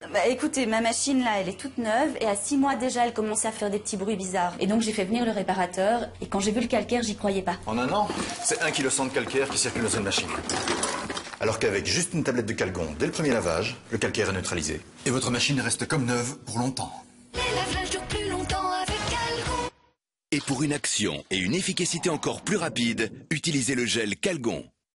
Bah écoutez, ma machine là, elle est toute neuve et à 6 mois déjà, elle commençait à faire des petits bruits bizarres. Et donc j'ai fait venir le réparateur et quand j'ai vu le calcaire, j'y croyais pas. En un an, c'est 1,1 kg de calcaire qui circule dans une machine. Alors qu'avec juste une tablette de Calgon, dès le premier lavage, le calcaire est neutralisé. Et votre machine reste comme neuve pour longtemps. Les lave-linges durent plus longtemps avec Calgon. Et pour une action et une efficacité encore plus rapide, utilisez le gel Calgon.